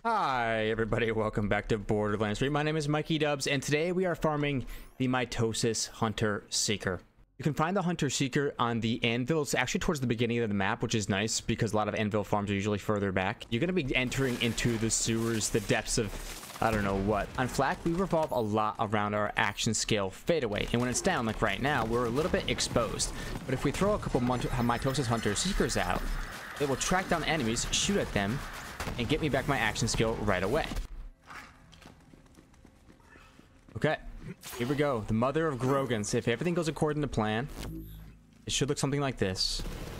Hi everybody, welcome back to Borderlands 3. My name is Mikey Dubs, and today we are farming the Mitosis Hunter Seeker. You can find the Hunter Seeker on the anvil. It's actually towards the beginning of the map, which is nice because a lot of anvil farms are usually further back. You're going to be entering into the sewers, the depths of I don't know what. On Flak, we revolve a lot around our action scale fadeaway, and when it's down, like right now, we're a little bit exposed. But if we throw a couple Mitosis Hunter Seekers out, it will track down enemies, shoot at them, and get me back my action skill right away. Okay, here we go. The mother of Grogans. If everything goes according to plan, it should look something like this.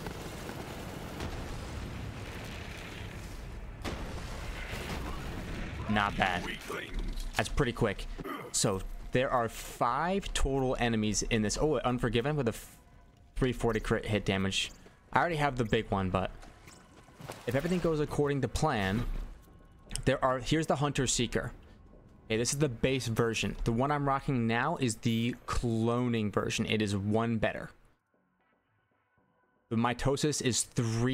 Not bad. That's pretty quick. So there are 5 total enemies in this. Oh, Unforgiven with a 340 crit hit damage. I already have the big one, but if everything goes according to plan, here's the Hunter Seeker. Okay, this is the base version. The one I'm rocking now is the cloning version. It is one better. The Mitosis is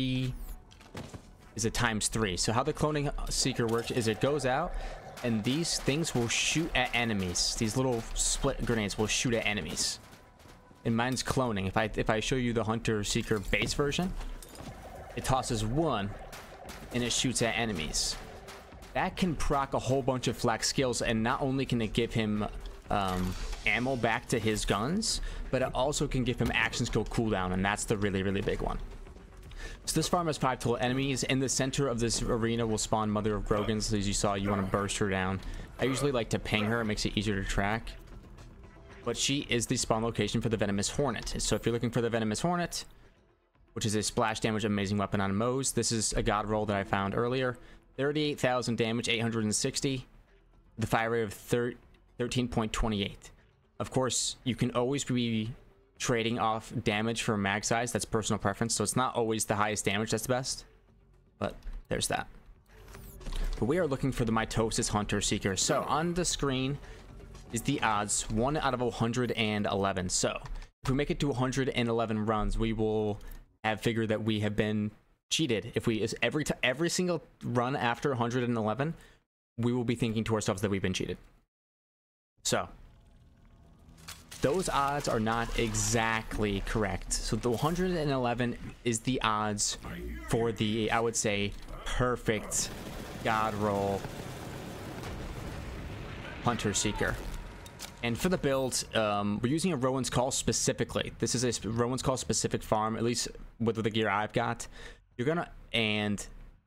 a times 3. So how the cloning Seeker works is it goes out and these things will shoot at enemies. These little split grenades will shoot at enemies. And mine's cloning. If I show you the Hunter Seeker base version, it tosses 1 and it shoots at enemies. That can proc a whole bunch of Flak skills, and not only can it give him ammo back to his guns, but it also can give him action skill cooldown, and that's the really big one. So this farm has 5 total enemies. In the center of this arena will spawn Mother of Grogans. As you saw, you want to burst her down. I usually like to ping her. It makes it easier to track. But she is the spawn location for the Venomous Hornet. So if you're looking for the Venomous Hornet, which is a splash damage amazing weapon on Moes, this is a god roll that I found earlier. 38,000 damage, 860. The fire rate of 13.28. Of course, you can always be trading off damage for mag size. That's personal preference, so it's not always the highest damage that's the best, but there's that. But we are looking for the Mitosis Hunter Seeker. So on the screen is the odds, 1 out of 111. So if we make it to 111 runs, we will have figured that we have been cheated. If we every single run after 111, we will be thinking to ourselves that we've been cheated. So those odds are not exactly correct. So the 111 is the odds for the, I would say, perfect god roll Hunter Seeker. And for the build, we're using a Rowan's Call specifically. This is a Rowan's Call specific farm, at least with the gear I've got. And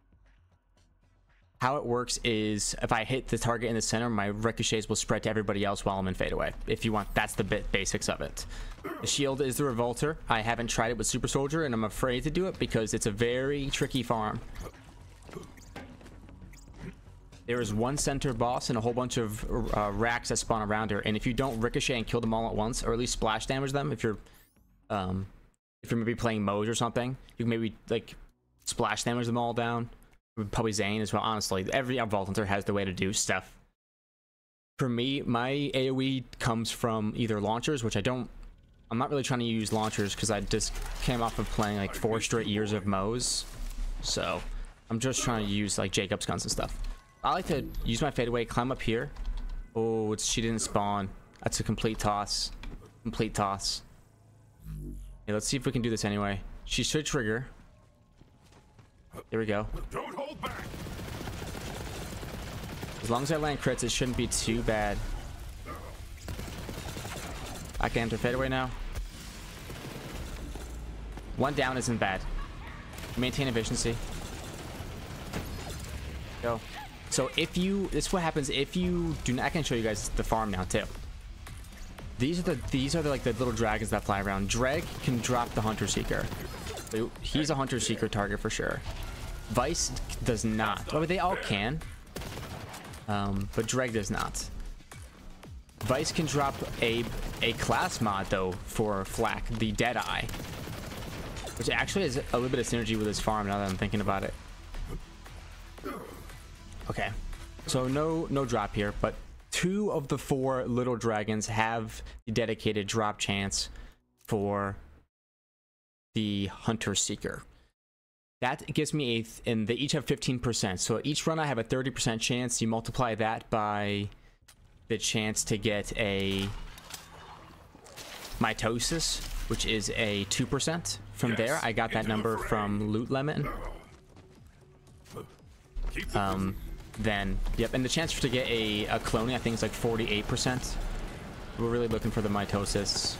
how it works is if I hit the target in the center, my ricochets will spread to everybody else while I'm in fadeaway. If you want, that's the basics of it. The shield is the Revolter. I haven't tried it with Super Soldier, and I'm afraid to do it because it's a very tricky farm. There is one center boss and a whole bunch of racks that spawn around her, and if you don't ricochet and kill them all at once, or at least splash damage them, if you're maybe playing Moes or something, you can maybe like splash damage them all down. Probably Zane as well. Honestly, every Vault Hunter has the way to do stuff. For me, my AoE comes from either launchers, which I'm not really trying to use launchers because I just came off of playing like 4 straight years of Moes, so I'm just trying to use like Jacob's guns and stuff. I like to use my fadeaway, climb up here. Oh, she didn't spawn. That's a complete toss. Complete toss. Yeah, let's see if we can do this anyway. She should trigger. Here we go. Don't hold back. As long as I land crits, it shouldn't be too bad. I can enter fadeaway now. 1 down isn't bad. Maintain efficiency. Go. So this is what happens if you do not. I can show you guys the farm now too. These are like the little dragons that fly around. Dreg can drop the Hunter Seeker. He's a Hunter Seeker target for sure. Vice does not. Oh, they all can. But Dreg does not. Vice can drop a class mod though for Flak, the Deadeye, which actually has a little bit of synergy with his farm now that I'm thinking about it. Okay, so no drop here, but 2 of the 4 little dragons have the dedicated drop chance for the Hunter Seeker. That gives me and they each have 15%. So each run I have a 30% chance. You multiply that by the chance to get a Mitosis, which is a 2%. From there, I got that number from Loot Lemon. Then, yep, and the chance to get a cloning, I think, is like 48%. We're really looking for the Mitosis,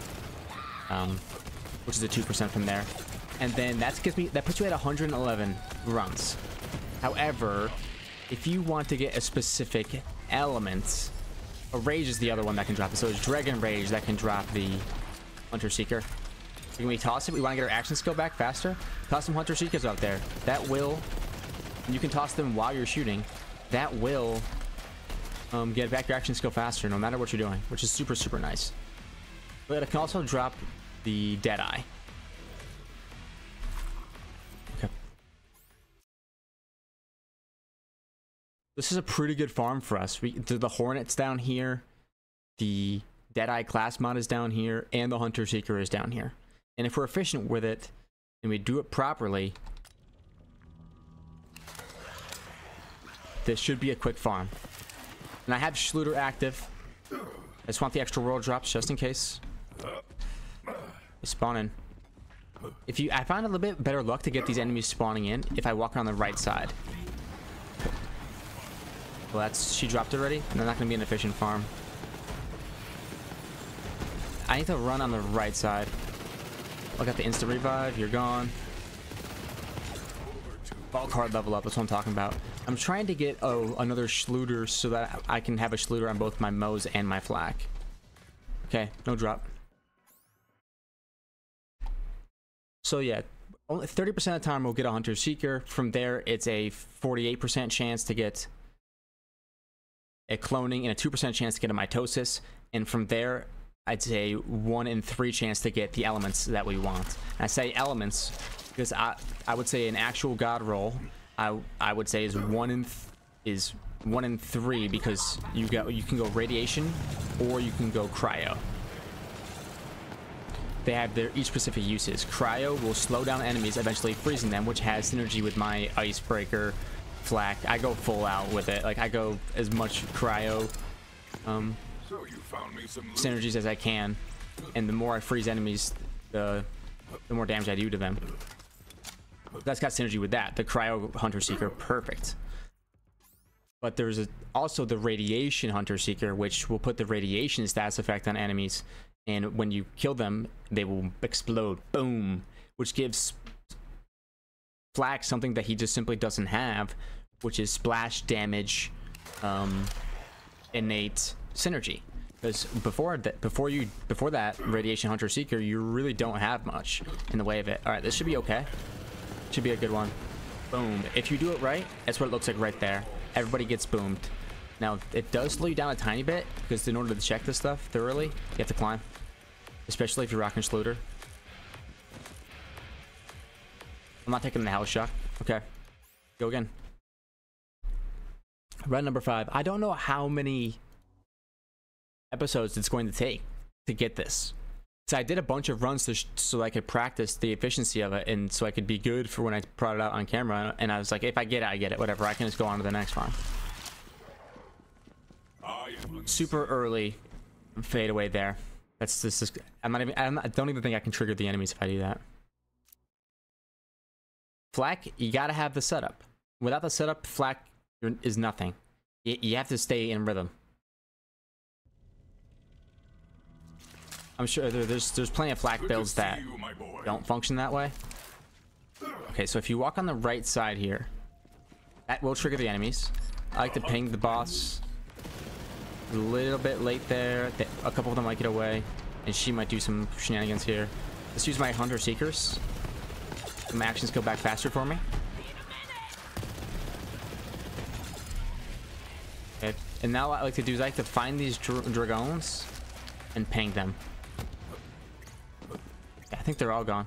which is a 2% from there. And then that puts you at 111 runs. However, if you want to get a specific element, a Rage is the other one that can drop it. So it's Dragon Rage that can drop the Hunter Seeker. Can we toss it? We want to get our action skill back faster? Toss some Hunter Seekers out there. That will... You can toss them while you're shooting. That will get back your action skill faster no matter what you're doing, which is super, super nice. But it can also drop the Deadeye. This is a pretty good farm for us. The Hornet's down here, the Deadeye class mod is down here, and the Hunter Seeker is down here. And if we're efficient with it, and we do it properly, this should be a quick farm. And I have Schluter active. I just want the extra world drops just in case. They spawn in. I find a little bit better luck to get these enemies spawning in if I walk around the right side. Well, she dropped it already, and they're not going to be an efficient farm. I need to run on the right side. Look at the instant revive. You're gone. Ball card level up. That's what I'm talking about. I'm trying to get another Schluter so that I can have a Schluter on both my Moes and my Flak. Okay, no drop. So yeah, only 30% of the time we'll get a Hunter Seeker. From there, it's a 48% chance to get a cloning and a 2% chance to get a Mitosis. And from there, I'd say 1 in 3 chance to get the elements that we want. And I say elements because I would say an actual god roll I would say is 1 in 3 because you can go radiation or you can go cryo. They have their each specific uses. Cryo will slow down enemies, eventually freezing them, which has synergy with my Icebreaker Flak. I go full out with it. Like I go as much cryo synergies as I can, and the more I freeze enemies, the more damage I do to them. That's got synergy with that. The Cryo Hunter Seeker, perfect. But there's also the Radiation Hunter Seeker, which will put the radiation status effect on enemies, and when you kill them, they will explode. Boom! Which gives Flak something that he just simply doesn't have, which is splash damage, innate synergy. Because before that Radiation Hunter Seeker, you really don't have much in the way of it. All right, this should be okay. Should be a good one. Boom. If you do it right, that's what it looks like right there. Everybody gets boomed. Now, it does slow you down a tiny bit, because in order to check this stuff thoroughly, you have to climb. Especially if you're rocking Schluter. I'm not taking the Hell Shock. Okay. Go again. Run number 5. I don't know how many episodes it's going to take to get this. So I did a bunch of runs so I could practice the efficiency of it, and so I could be good for when I brought it out on camera. And I was like, if I get it, I get it. Whatever. I can just go on to the next farm. Super early fade away there. That's just. I don't even think I can trigger the enemies if I do that. Flak, you gotta have the setup. Without the setup, Flak is nothing. You have to stay in rhythm. I'm sure there's plenty of Flak builds that don't function that way. Okay, so if you walk on the right side here, that will trigger the enemies. I like to ping the boss a little bit late there. A couple of them might get away, and she might do some shenanigans here. Let's use my Hunter Seekers. My actions go back faster for me. Okay, and now what I like to do is I like to find these dragons and ping them. I think they're all gone.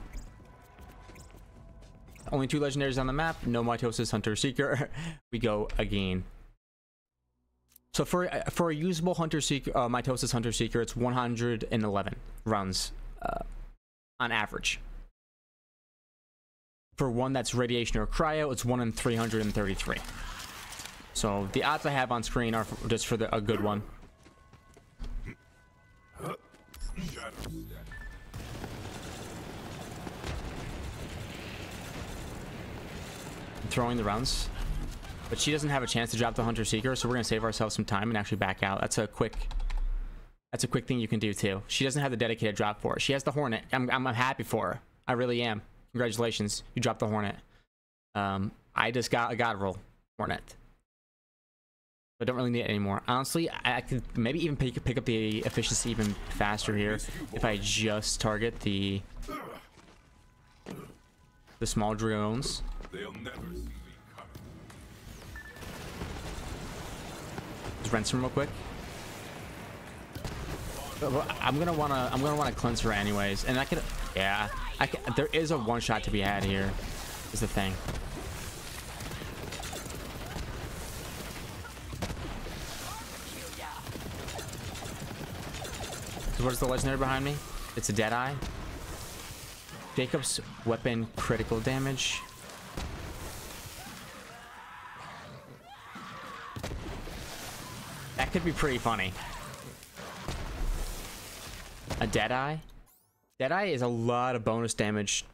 Only 2 legendaries on the map. No Mitosis Hunter Seeker. We go again. So for a usable Hunter Seeker, Mitosis Hunter Seeker, it's 111 runs on average. For one that's radiation or cryo, it's 1 in 333. So the odds I have on screen are just for a good one. Throwing the rounds, but she doesn't have a chance to drop the Hunter Seeker, so we're gonna save ourselves some time and actually back out. That's a quick thing you can do too. She doesn't have the dedicated drop for it. She has the Hornet. I'm happy for her. I really am. Congratulations, you dropped the Hornet. I just got a God roll Hornet. I don't really need it anymore. Honestly, I could maybe even pick up the efficiency even faster here if I just target the small drones. They'll never see me coming. Just rinse them real quick. I'm gonna wanna cleanse her anyways, and there is a one shot to be had here. Is the thing. So what is the legendary behind me? It's a Deadeye. Jacob's weapon critical damage. That could be pretty funny. A Deadeye? Deadeye is a lot of bonus damage.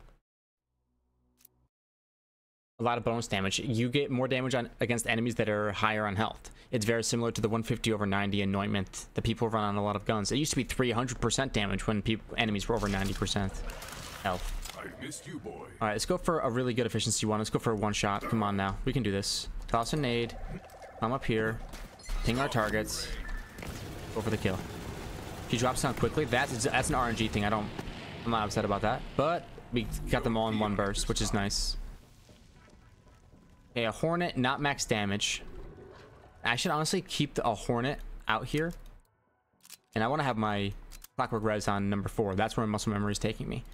A lot of bonus damage. You get more damage against enemies that are higher on health. It's very similar to the 150/90 anointment that people run on a lot of guns. It used to be 300% damage when enemies were over 90% health. I missed you, boy. All right, let's go for a really good efficiency one. Let's go for a one shot. Come on now, we can do this. Toss a nade. Come up here. Ping our targets. Go for the kill. If he drops down quickly, that's an RNG thing. I'm not upset about that. But we got them all in one burst, which is nice. Okay, a Hornet, not max damage. I should honestly keep a Hornet out here. And I want to have my Clockwork Res on number 4. That's where my muscle memory is taking me.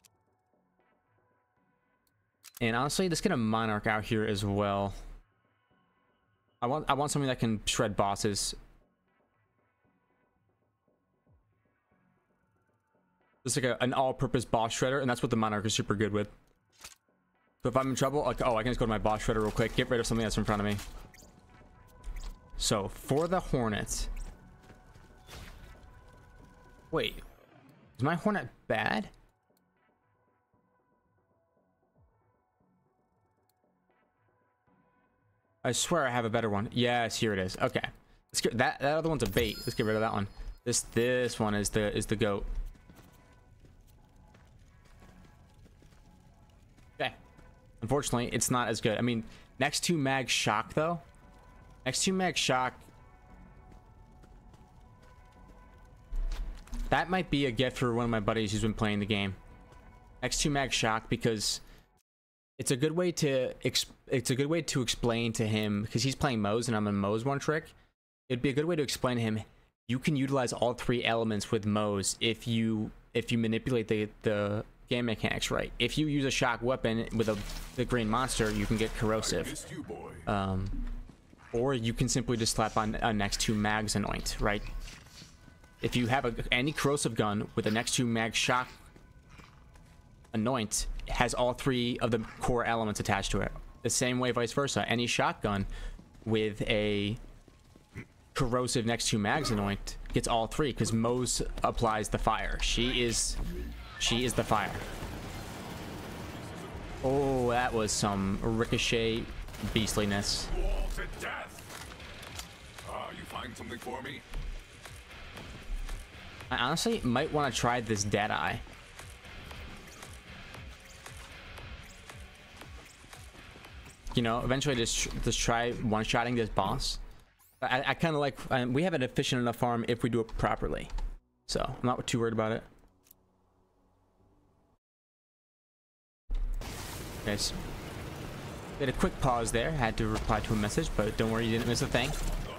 And honestly, let's get a Monarch out here as well. I want something that can shred bosses. It's like an all-purpose boss shredder, and that's what the Monarch is super good with. So if I'm in trouble, like, oh, I can just go to my boss shredder real quick, get rid of something that's in front of me. So for the Hornet, wait, is my Hornet bad? I swear I have a better one. Yes, here it is. Okay, let's get that other one's a bait. Let's get rid of that one. This one is the goat. Okay. Unfortunately, it's not as good. I mean, next to Mag Shock though. Next to Mag Shock. That might be a gift for one of my buddies who's been playing the game. Next to Mag Shock, because it's a good way to explain to him, because he's playing Moze and I'm in Moze one trick. It'd be a good way to explain to him you can utilize all 3 elements with Moze if you manipulate the game mechanics right. If you use a shock weapon with the green monster, you can get corrosive. Or you can simply just slap on a next to Mag's Anoint, right? If you have any corrosive gun with a next to Mag Shock Anoint, it has all 3 of the core elements attached to it. The same way vice versa. Any shotgun with a corrosive next to Mag's Anoint gets all 3, because Moze applies the fire. She is the fire. Oh, that was some ricochet beastliness. To death. You find something for me? I honestly might want to try this Deadeye. You know, eventually just try one-shotting this boss. I kind of like, we have an efficient enough farm if we do it properly. So I'm not too worried about it. Okay, so did a quick pause there. Had to reply to a message, but don't worry, you didn't miss a thing.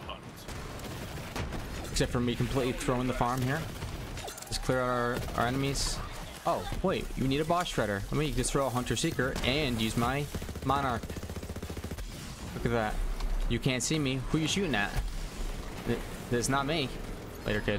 Except for me completely throwing the farm here. Just clear out our enemies. Oh, wait, you need a boss shredder. Let me just throw a Hunter Seeker and use my Monarch. Look at that. You can't see me. Who you shooting at? It's not me. Later, kid.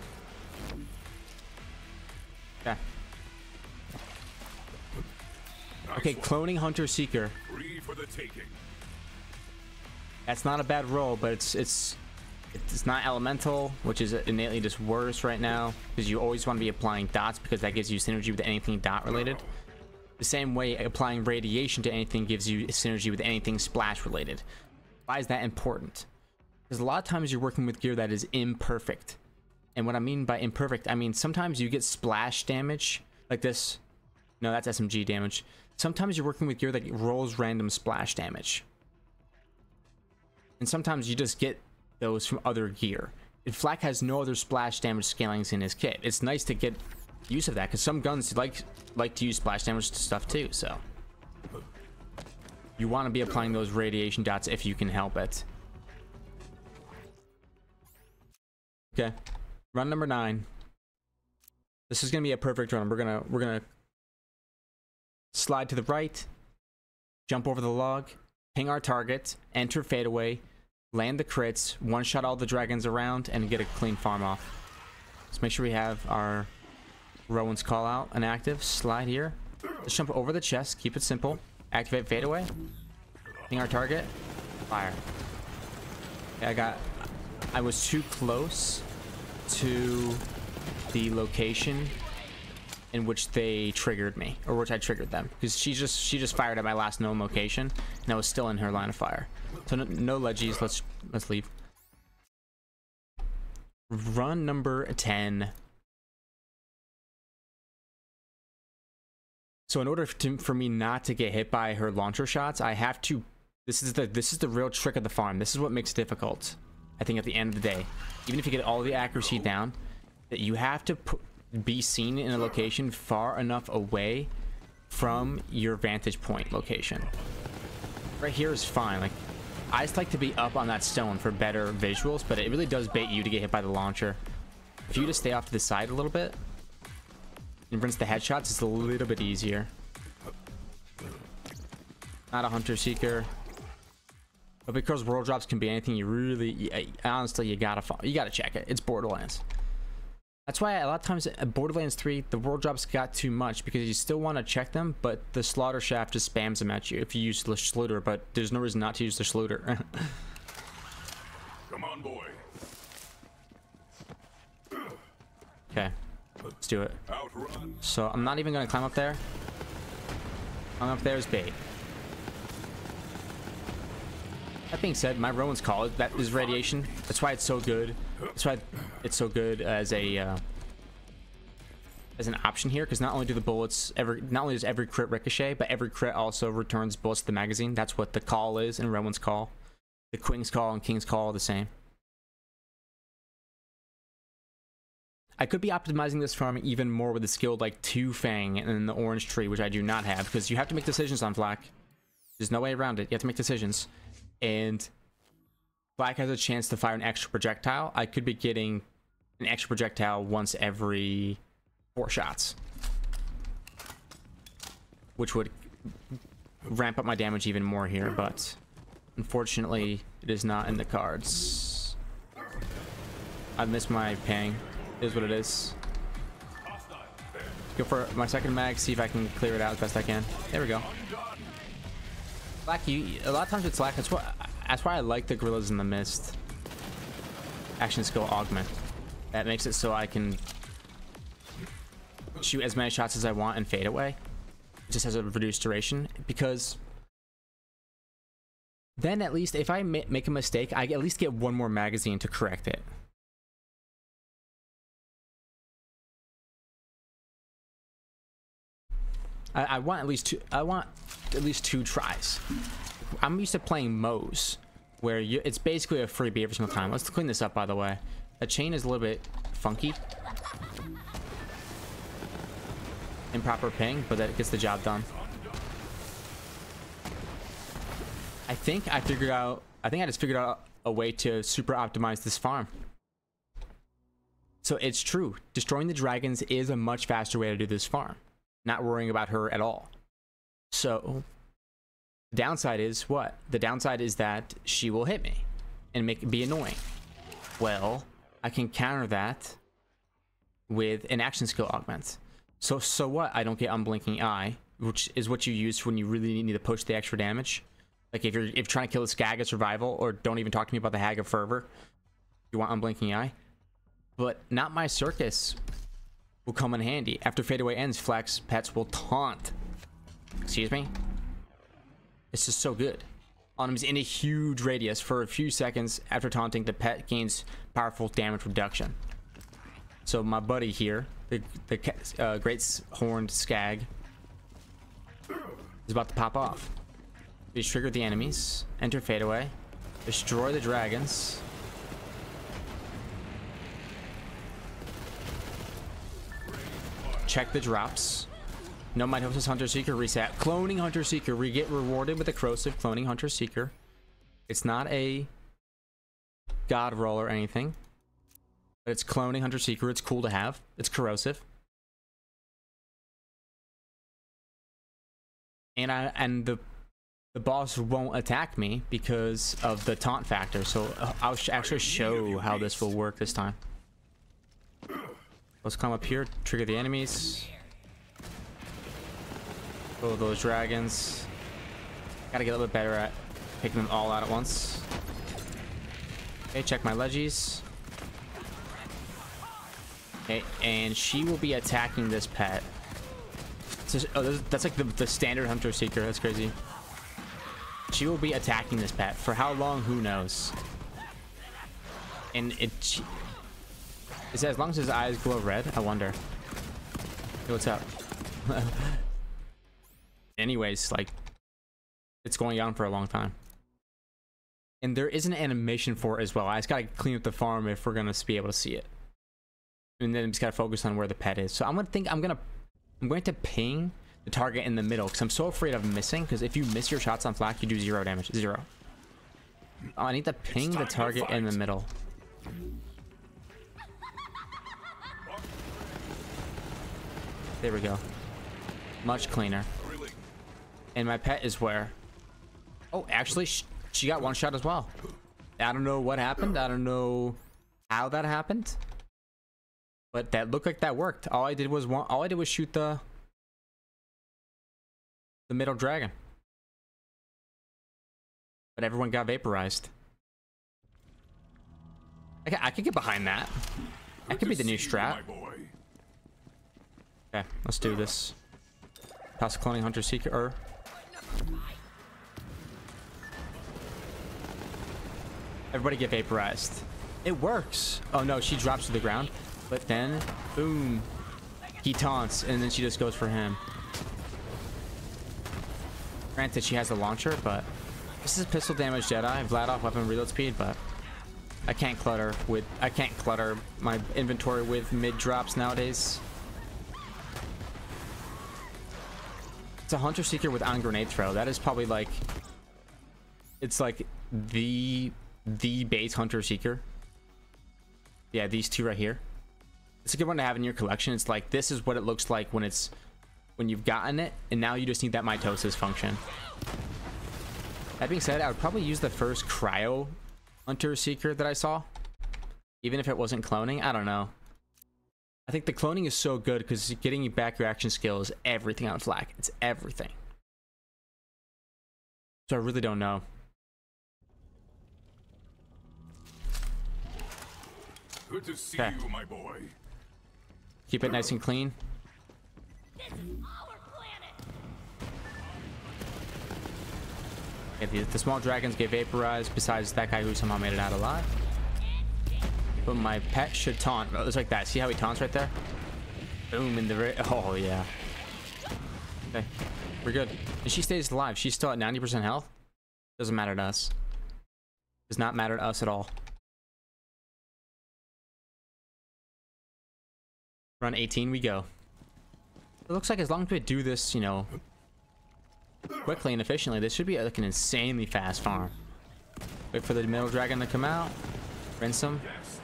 Okay. Okay, cloning Hunter Seeker. Free for the taking. That's not a bad roll, but it's not elemental, which is innately just worse right now, because you always want to be applying dots because that gives you synergy with anything dot related. The same way applying radiation to anything gives you synergy with anything splash related. Why is that important? Because a lot of times you're working with gear that is imperfect. And what I mean by imperfect, I mean sometimes you get splash damage like this. No, that's SMG damage. Sometimes you're working with gear that rolls random splash damage. And sometimes you just get those from other gear. And Flak has no other splash damage scalings in his kit. It's nice to get use of that because some guns like to use splash damage stuff too, so you want to be applying those radiation dots if you can help it. Okay, run number 9. This is gonna be a perfect run. We're gonna slide to the right, jump over the log, ping our target, enter fadeaway, land the crits, one-shot all the dragons around, and get a clean farm off. Let's make sure we have our Rowan's call out and active. Slide here. Let's jump over the chest. Keep it simple. Activate fadeaway. Ping our target. Fire. Okay, I was too close to the location in which they triggered me, or which I triggered them, because she just fired at my last known location, and I was still in her line of fire. So no ledgies. Let's leave. Run number 10. So in order for me not to get hit by her launcher shots, I have to. This is the real trick of the farm. This is what makes it difficult. I think at the end of the day, even if you get all the accuracy down, that you have to be seen in a location far enough away from your vantage point location. Right here is fine. Like, I just like to be up on that stone for better visuals, but it really does bait you to get hit by the launcher. If you just stay off to the side a little bit and rinse the headshots, it's a little bit easier. Not a Hunter Seeker. But because world drops can be anything, you really, honestly, you gotta check it. It's Borderlands. That's why a lot of times at Borderlands 3, the world drops got too much, because you still want to check them, but the slaughter shaft just spams them at you if you use the Schluter, but there's no reason not to use the Schluter. Come on, boy. Okay, let's do it. Outrun. So I'm not even gonna climb up there. Climbing up there is bait. That being said, my Rowan's call, that is radiation. That's why it's so good. That's why it's so good as an option here, because not only do the bullets not only does every crit ricochet, but every crit also returns bullets to the magazine. That's what the call is in Rowan's call. The Queen's call and King's call are the same. I could be optimizing this farm even more with a skill like Two Fang and the Orange Tree, which I do not have, because you have to make decisions on Flak. There's no way around it. You have to make decisions. And Flak has a chance to fire an extra projectile. I could be getting an extra projectile once every 4 shots, which would ramp up my damage even more here, but unfortunately it is not in the cards. I missed my ping. It is what it is. Go for my second mag, see if I can clear it out as best I can. There we go. Flak, a lot of times with Flak, that's why I like the Gorillas in the Mist action skill augment. That makes it so I can shoot as many shots as I want and fade away. It just has a reduced duration, because then at least if I make a mistake, I at least get one more magazine to correct it. I want at least two tries. I'm used to playing Moe's, where it's basically a freebie every single time. Let's clean this up, by the way. The chain is a little bit funky. Improper ping, but that gets the job done. I think I just figured out a way to super optimize this farm. So it's true. Destroying the dragons is a much faster way to do this farm. Not worrying about her at all. So the downside is what? The downside is that she will hit me and be annoying. Well, I can counter that with an action skill augment. So what? I don't get unblinking eye, which is what you use when you really need to push the extra damage. Like if you're trying to kill a Skag at survival, or don't even talk to me about the Hag of Fervor. You want Unblinking Eye, but not my circus will come in handy. After fadeaway ends, Flax pets will taunt. Excuse me. It's just so good. On in a huge radius for a few seconds after taunting, the pet gains powerful damage reduction. So my buddy here, the great horned Skag, is about to pop off. Please trigger the enemies, enter fadeaway, destroy the dragons. Check the drops. No Mitosis Hunter Seeker reset. Cloning Hunter Seeker. We get rewarded with a corrosive Cloning Hunter Seeker. It's not a god roll or anything. But it's Cloning Hunter Seeker. It's cool to have. It's corrosive. And the boss won't attack me because of the taunt factor. So I'll actually show how this will work this time. Let's come up here, trigger the enemies. Kill those dragons. Gotta get a little bit better at picking them all out at once. Okay, check my leggies. Okay, and she will be attacking this pet. So, that's like the standard Hunter Seeker. That's crazy. She will be attacking this pet. For how long, who knows? And it says as long as his eyes glow red. I wonder. Hey, what's up? Anyways, like, it's going on for a long time. And there is an animation for it as well. I just gotta clean up the farm if we're gonna be able to see it. And then just gotta focus on where the pet is. So I'm going to ping the target in the middle because I'm so afraid of missing. Because if you miss your shots on flak, you do 0 damage. 0. Oh, I need to ping the target in the middle. There we go. Much cleaner. And my pet is where? Oh, actually, she got one shot as well. I don't know what happened. I don't know how that happened. But that looked like that worked. All I did was shoot the middle dragon. But everyone got vaporized. I could get behind that. That could be the new strat. Okay, let's do this. Toss Cloning Hunter Seeker. Everybody get vaporized. It works. Oh no, she drops to the ground. But then, boom. He taunts, and then she just goes for him. Granted, she has a launcher, but this is pistol damage Jedi. Vlad weapon reload speed, but I can't clutter my inventory with mid drops nowadays. It's a Hunter Seeker with on grenade throw. That is probably like, it's like the base Hunter Seeker. Yeah, these two right here. It's a good one to have in your collection. It's like, this is what it looks like when you've gotten it, and now you just need that mitosis function. That being said, I would probably use the first cryo Hunter Seeker that I saw, even if it wasn't cloning. I don't know. I think the cloning is so good because getting you back your action skill is everything on flak. It's everything. So I really don't know. Good to see you, my boy. Keep it nice and clean. This is our planet. Okay, the small dragons get vaporized, besides that guy who somehow made it out alive. But my pet should taunt. Oh, it's like that. See how he taunts right there? Boom in the... Oh, yeah. Okay. We're good. And she stays alive. She's still at 90% health. Doesn't matter to us. Does not matter to us at all. Run 18, we go. It looks like as long as we do this, you know, quickly and efficiently, this should be like an insanely fast farm. Wait for the middle dragon to come out. Rinse him.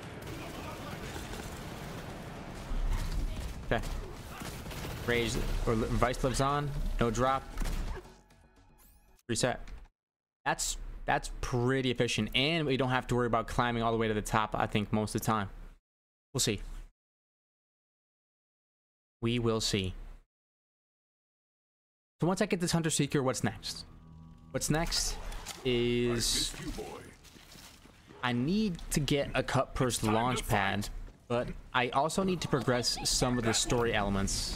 Okay. Rage or Vice lives on. No drop. Reset. That's pretty efficient, and we don't have to worry about climbing all the way to the top. I think most of the time. We'll see. We will see. So once I get this Hunter Seeker, what's next? What's next is I need to get a cut purse launch pad, but I also need to progress some of the story elements.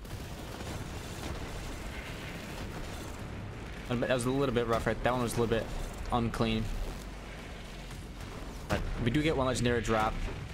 That was a little bit rough, right? That one was a little bit unclean. But we do get one legendary drop.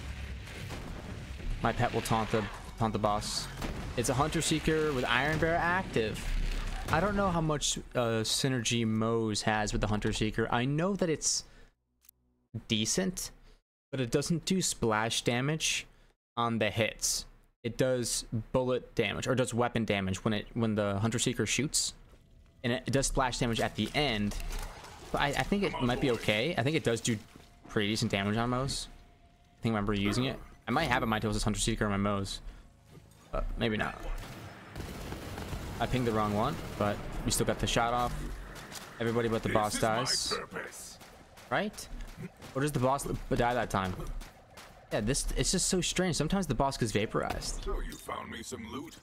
My pet will taunt the boss. It's a Hunter Seeker with Iron Bear active. I don't know how much synergy Mose has with the Hunter Seeker. I know that it's decent, but it doesn't do splash damage on the hits. It does bullet damage, or does weapon damage when the Hunter Seeker shoots, and it does splash damage at the end. But I think it might be okay. I think it does do pretty decent damage on Mose. I think I remember using it. I might have a Mitosis Hunter Seeker on my Mose, but maybe not. I pinged the wrong one, but we still got the shot off. Everybody but the boss dies. Right? Or does the boss die that time? Yeah, it's just so strange. Sometimes the boss gets vaporized. So you found me some loot?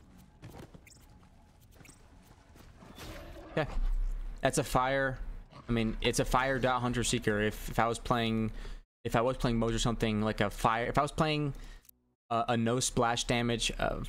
Okay. That's a fire. I mean, it's a fire dot Hunter Seeker. If I was playing Mose or something like a fire, if I was playing a no splash damage of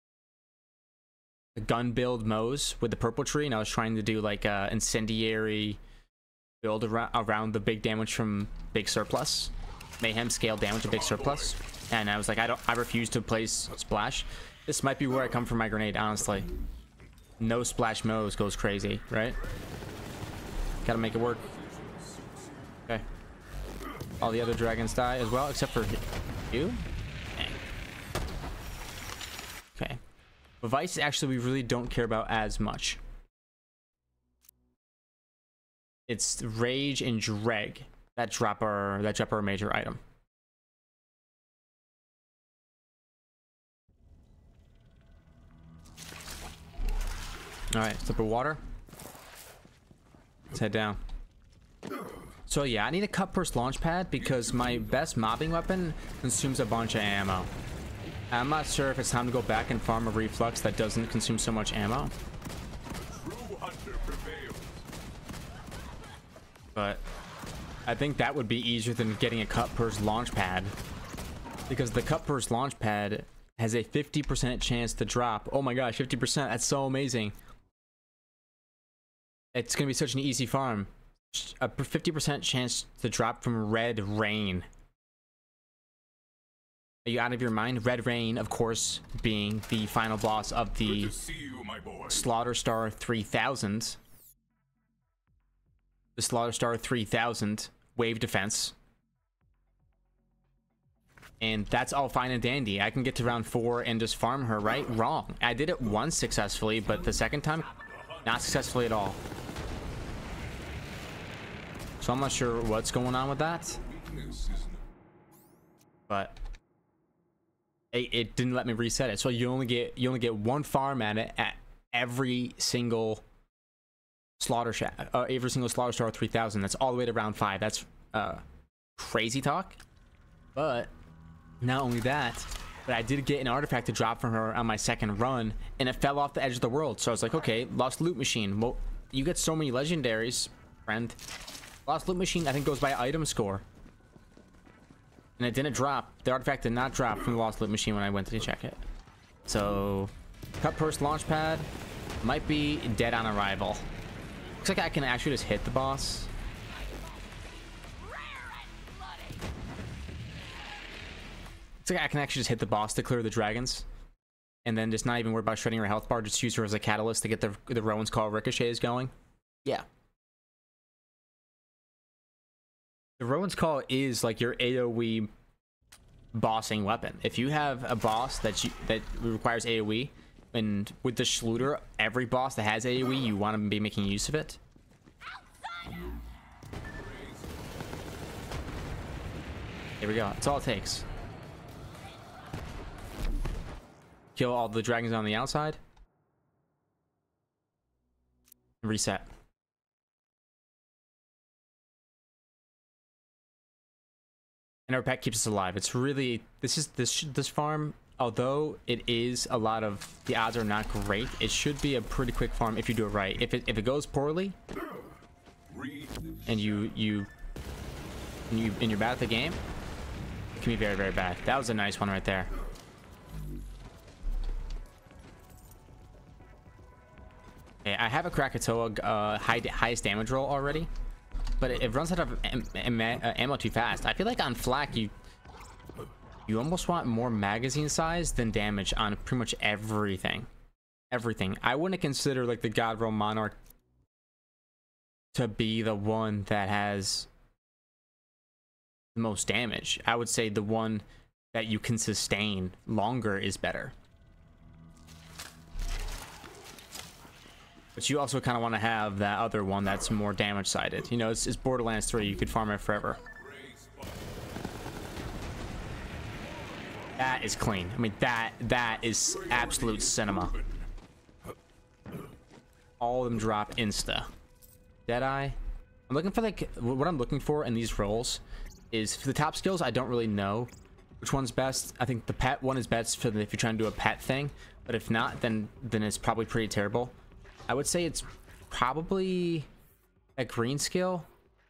a gun build Mose with the purple tree, and I was trying to do like a incendiary build around the big damage from big surplus, mayhem scale damage of big surplus, and I was like, I refuse to place splash. This might be where I come from my grenade, honestly. No splash Mose goes crazy, right? Gotta make it work. Okay. All the other dragons die as well, except for you. Okay. But Vice actually we really don't care about as much. It's Rage and Dreg that drop our major item. All right, sip of water. Let's head down. So yeah, I need a cut purse launch pad because my best mobbing weapon consumes a bunch of ammo. I'm not sure if it's time to go back and farm a reflux that doesn't consume so much ammo. But I think that would be easier than getting a cut purse launch pad, because the cut purse launch pad has a 50% chance to drop. Oh my gosh, 50%. That's so amazing. It's going to be such an easy farm. A 50% chance to drop from Red Rain. Are you out of your mind? Red Rain, of course, being the final boss of the Slaughter Star 3000. The Slaughter Star 3000 wave defense. And that's all fine and dandy. I can get to round 4 and just farm her, right? Wrong. I did it once successfully, but the second time, not successfully at all. So I'm not sure what's going on with that. But it didn't let me reset it. So you only get one farm at it at every single Slaughter Star 3000. That's all the way to round 5. That's crazy talk. But not only that, but I did get an artifact to drop from her on my second run, and it fell off the edge of the world. So I was like, okay, Lost Loot Machine. Well, you get so many legendaries, friend. Lost Loot Machine, I think, goes by item score. And it didn't drop. The artifact did not drop from the Lost Loot Machine when I went to check it. So, cut purse launchpad might be dead on arrival. Looks like I can actually just hit the boss. Looks like I can actually just hit the boss to clear the dragons. And then just not even worry about shredding her health bar. Just use her as a catalyst to get the Rowan's Call ricochets going. Yeah. The Rowan's Call is like your AoE bossing weapon. If you have a boss that requires AoE, and with the Schluter, every boss that has AoE, you want to be making use of it. Here we go. That's all it takes. Kill all the dragons on the outside. Reset. And our pet keeps us alive. It's really this farm although it is a lot of, the odds are not great, it should be a pretty quick farm if you do it right. If it goes poorly and you're bad at the game, it can be very, very bad. That was a nice one right there. Okay, I have a Krakatoa highest damage roll already, but it runs out of ammo too fast. I feel like on flak you almost want more magazine size than damage on pretty much everything. I wouldn't consider like the God Roll Monarch to be the one that has the most damage. I would say the one that you can sustain longer is better. But you also kind of want to have that other one that's more damage sided. You know, it's Borderlands 3. You could farm it forever. That is clean. I mean, that is absolute cinema. All of them drop insta. Deadeye. I'm looking for like, what I'm looking for in these rolls is for the top skills. I don't really know which one's best. I think the pet one is best for if you're trying to do a pet thing. But if not, then it's probably pretty terrible. I would say it's probably a green skill.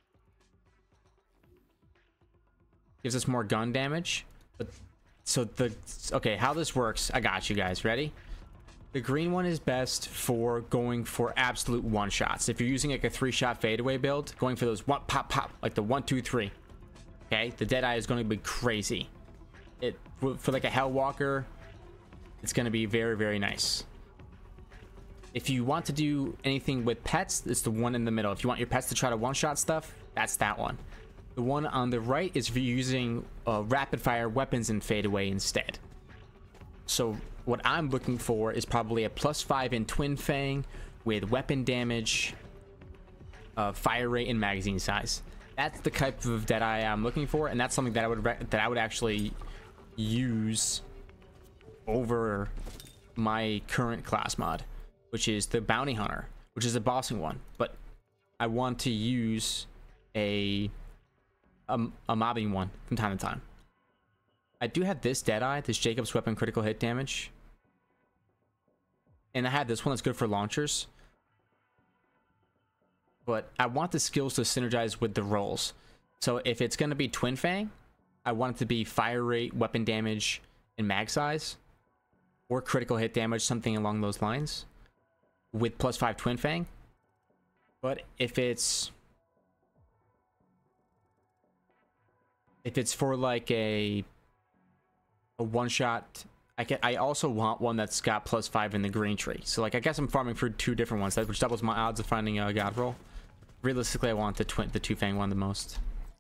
Gives us more gun damage. But so okay, how this works, I got you guys. Ready? The green one is best for going for absolute one shots. If you're using like a 3-shot fadeaway build, going for those one pop pop, like the 1 2 3. Okay, the Deadeye is going to be crazy. It for like a Hellwalker, it's going to be very, very nice. If you want to do anything with pets, it's the one in the middle. If you want your pets to try to one-shot stuff, that's that one. The one on the right is for using rapid-fire weapons and fadeaway instead. So what I'm looking for is probably a +5 in Twin Fang with weapon damage, fire rate, and magazine size. That's the type of Deadeye I'm looking for, and that's something that I would actually use over my current class mod, which is the Bounty Hunter, which is a bossing one. But I want to use a mobbing one from time to time. I do have this Deadeye, this Jacob's Weapon critical hit damage. And I have this one that's good for launchers. But I want the skills to synergize with the rolls. So if it's going to be Twin Fang, I want it to be fire rate, weapon damage, and mag size. Or critical hit damage, something along those lines. With +5 Twin Fang. But if it's for like a one-shot, I also want one that's got +5 in the green tree. So like I guess I'm farming for 2 different ones, which doubles my odds of finding a God Roll. Realistically, I want the 2 Fang one the most.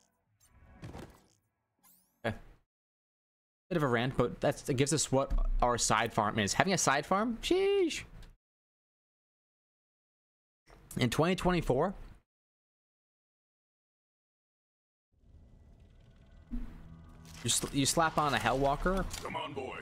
Okay. Bit of a rant, but it gives us what our side farm is. Having a side farm, sheesh. In 2024, you slap on a Hellwalker. Come on, boy.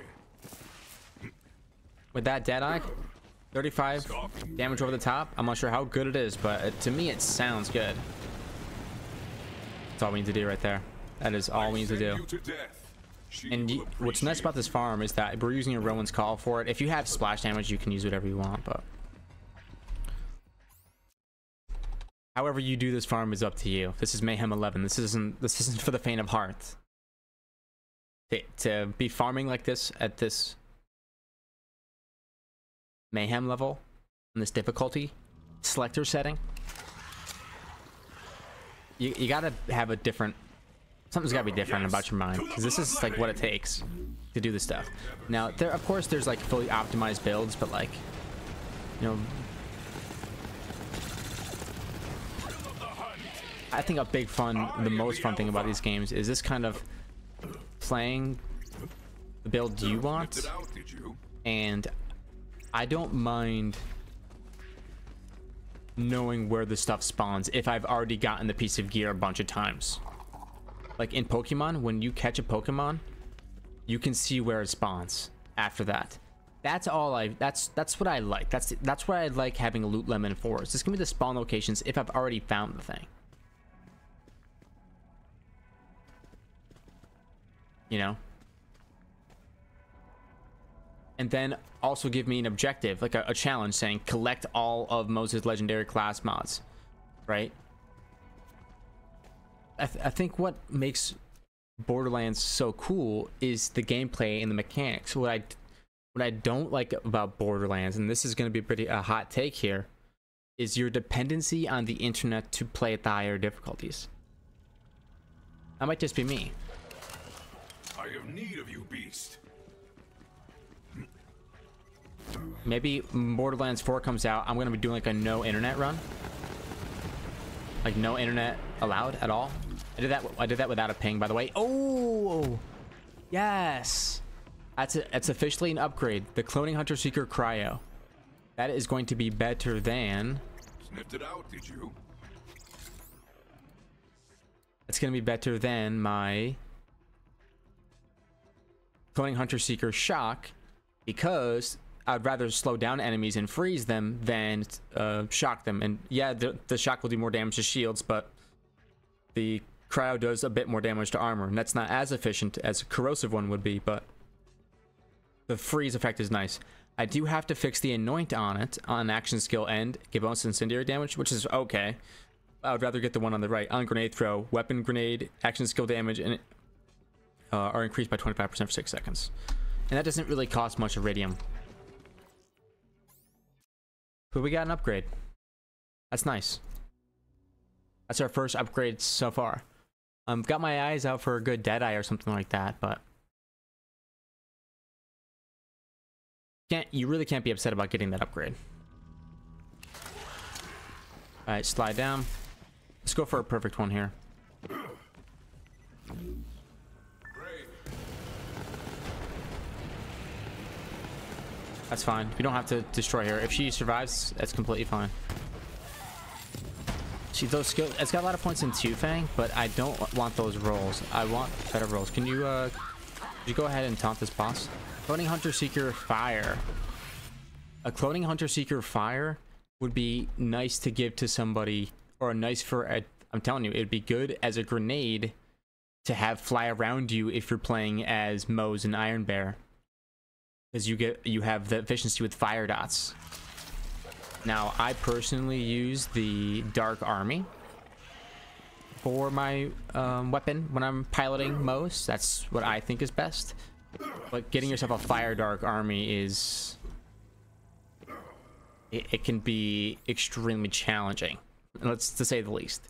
With that Deadeye, 35 damage over the top. I'm not sure how good it is, but to me it sounds good. That's all we need to do right there. That is all we need to do. And what's nice about this farm is that we're using a Rowan's Call for it. If you have splash damage, you can use whatever you want, but however you do this farm is up to you. This is Mayhem 11. This isn't for the faint of heart. To be farming like this at this Mayhem level, in this difficulty selector setting, you gotta have a different, something's gotta be different about your mind, because this is like what it takes to do this stuff. Now of course there's like fully optimized builds, but like, you know, I think the most fun thing about these games is this kind of playing the build you want, and I don't mind knowing where the stuff spawns if I've already gotten the piece of gear a bunch of times. Like in Pokemon, when you catch a Pokemon, you can see where it spawns after that. That's what I like. That's what I like having a loot lemon for. It's just gonna be the spawn locations if I've already found the thing. You know? and then also give me an objective, like a challenge saying collect all of Moses legendary class mods, right? I think what makes Borderlands so cool is the gameplay and the mechanics. What I don't like about Borderlands, and this is going to be a hot take here, is your dependency on the internet to play at the higher difficulties. That might just be me. I have need of you, beast. Maybe Borderlands 4 comes out, I'm going to be doing like a no internet run. Like no internet allowed at all. I did that without a ping, by the way. Oh, yes. That's officially an upgrade. The Cloning Hunter Seeker Cryo. That is going to be better than... Sniffed it out, did you? It's going to be better than my Cloning Hunter Seeker Shock, because I'd rather slow down enemies and freeze them than shock them. And yeah, the shock will do more damage to shields, but the cryo does a bit more damage to armor, and that's not as efficient as a corrosive one would be, but the freeze effect is nice. I do have to fix the anoint on it on action skill and give bonus incendiary damage, which is okay. I would rather get the one on the right. On grenade throw, weapon grenade, action skill damage, and are increased by 25% for 6 seconds. And that doesn't really cost much iridium. But we got an upgrade. That's nice. That's our first upgrade so far. Got my eyes out for a good Deadeye or something like that, but you really can't be upset about getting that upgrade. All right, slide down. Let's go for a perfect one here. That's fine. We don't have to destroy her. If she survives, that's completely fine. See, those skills, it's got a lot of points in Fang, but I don't want those rolls. I want better rolls. Can you go ahead and taunt this boss? Cloning Hunter Seeker Fire. A Cloning Hunter Seeker Fire would be nice to give to somebody, or nice for I'm telling you, it'd be good as a grenade to have fly around you if you're playing as Mose and Iron Bear, because you have the efficiency with fire dots. Now, I personally use the Dark Army for my weapon when I'm piloting Mose. That's what I think is best. But getting yourself a Fire Dark Army is... It can be extremely challenging, to say the least.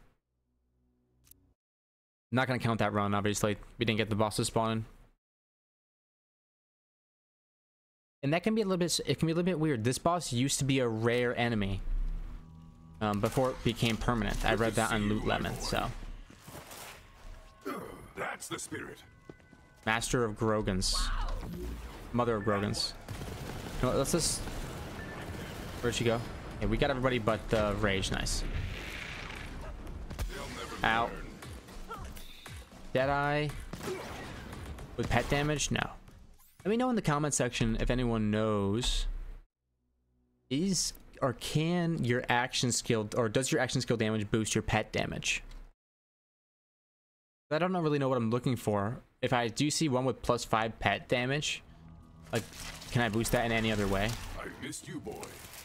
I'm not going to count that run, obviously. We didn't get the bosses spawning. And that can be a little bit weird. This boss used to be a rare enemy before it became permanent. I read that on Loot Lemon, so. That's the spirit. Master of Grogans. Mother of Grogans. You know what, let's just... Where'd she go? Yeah, we got everybody but the Rage. Nice. Ow. Deadeye. With pet damage? No. Let me know in the comment section if anyone knows, can your action skill, or does your action skill damage boost your pet damage? I don't really know what I'm looking for. If I do see one with +5 pet damage, like, can I boost that in any other way? I missed you, boy.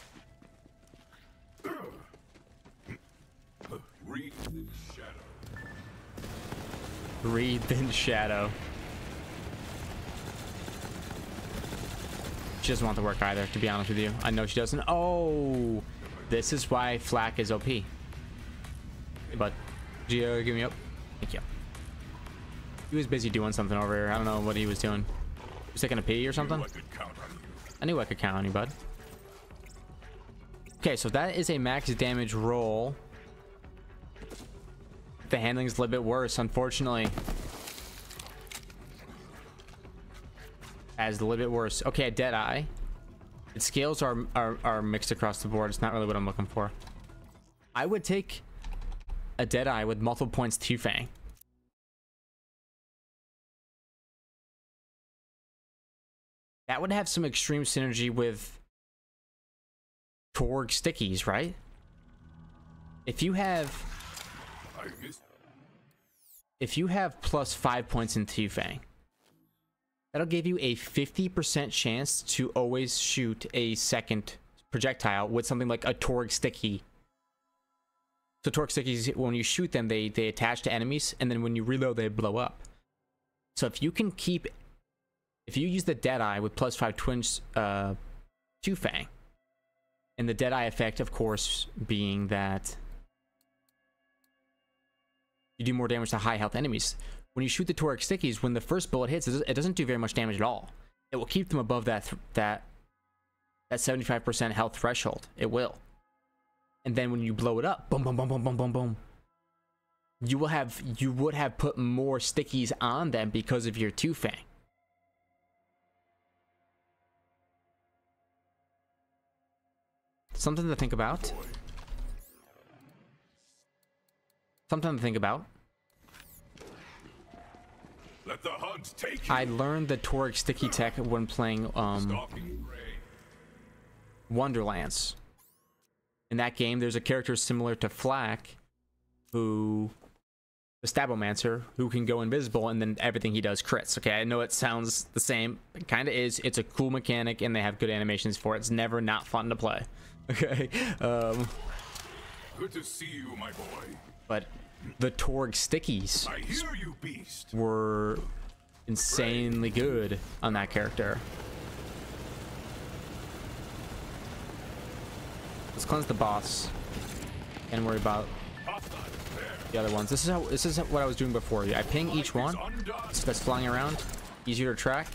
Read in shadow. Breathe in shadow. She doesn't want to work either, to be honest with you. I know she doesn't. Oh, this is why Flak is OP. Hey, bud, could you give me up? Thank you. He was busy doing something over here. I don't know what he was doing. He was taking a pee or something? I knew I could count on you, bud. Okay, so that is a max damage roll. The handling's a little bit worse, unfortunately. As a little bit worse. Okay, a Deadeye. Its scales are mixed across the board. It's not really what I'm looking for. I would take a Deadeye with multiple points Fang. That would have some extreme synergy with Torg Stickies, right? If you have +5 points in Fang, that'll give you a 50% chance to always shoot a second projectile with something like a Torg sticky. So Torg stickies, when you shoot them, they attach to enemies, and then when you reload, they blow up. So if you can keep, if you use the Deadeye with +5 twins, Two Fang, and the Deadeye effect, of course, being that you do more damage to high health enemies. When you shoot the Torg stickies, when the first bullet hits, it doesn't do very much damage at all. It will keep them above that 75% health threshold. It will. And then when you blow it up, boom, boom, boom, boom, boom, boom, boom, you would have put more stickies on them because of your Two Fang. Something to think about. Something to think about. Let the hunt take you. I learned the Torg sticky tech when playing Wonderlands. In that game, there's a character similar to Flak, who, the Stabomancer, who can go invisible, and then everything he does crits. Okay, I know it sounds the same. It kind of is. It's a cool mechanic, and they have good animations for it. It's never not fun to play. Okay. Good to see you, my boy. But the Torg stickies I hear you, beast. were insanely good on that character. Let's cleanse the boss and worry about the other ones. This is what I was doing before. I ping each one that's flying around, easier to track.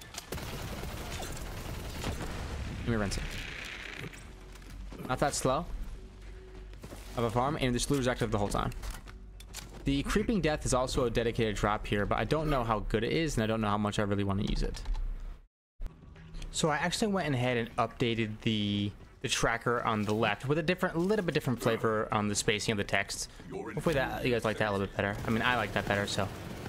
Let me rinse it. Not that slow of a farm, and this lure is active the whole time. The creeping death is also a dedicated drop here, but I don't know how good it is, and I don't know how much I really want to use it. So I actually went ahead and updated the tracker on the left with a little bit different flavor on the spacing of the text. Hopefully that you guys like that a little bit better. I mean, I like that better, so.